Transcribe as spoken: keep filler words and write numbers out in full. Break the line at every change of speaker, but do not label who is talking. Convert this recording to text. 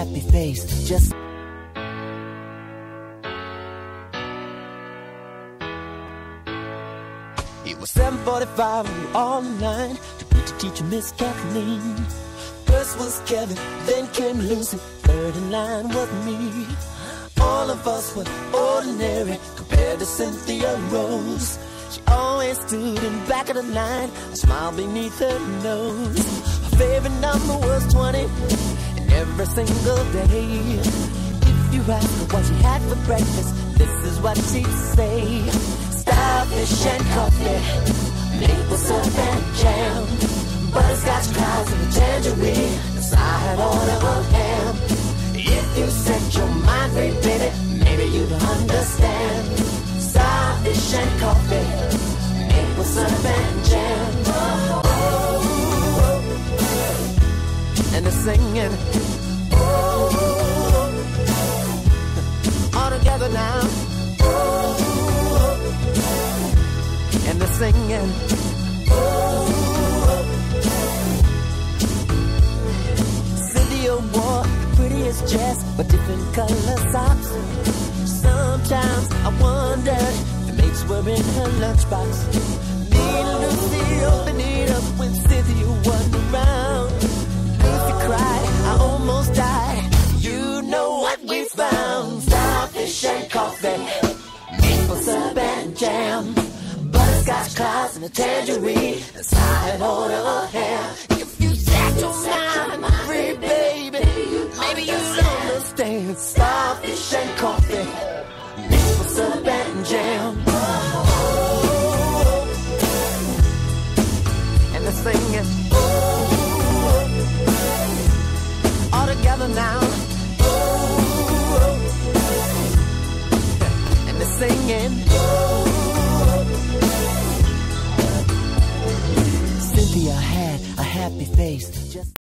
happy face. Just it was seven forty-five and we were all in line to meet the teacher, Miss Kathleen. First was Kevin, then came Lucy, third in line was me. All of us were ordinary compared to Cynthia Rose. She always stood in back of the line, a smile beneath her nose. Her favorite number was twenty, and every single day, if you ask her what she had for breakfast, this is what she'd say: starfish and coffee, maple syrup and jam, butterscotch clouds and a tangerine, a side order of ham. If you set your mind free, baby, maybe you'd understand. Starfish and coffee, maple syrup and jam. Oh, oh, oh. And they're singing, oh, oh. All together now. Oh, oh. And they're singing, oh, oh. Cynthia wore prettiest dress, but different color socks. Sometimes I wondered if the mates were in her lunchbox. Me and Lucy opened it up when Cynthia wasn't around. Lucy cried, I almost died. You know what we found: starfish and coffee, maple syrup and jam, butterscotch clouds and a tangerine, a side order of ham. If you set your mind free, baby, maybe you'll understand. Starfish and coffee, maple syrup and jam. Oh, and they're singing, oh, all together now. Oh, and they're singing, oh. Cynthia had a happy face. Just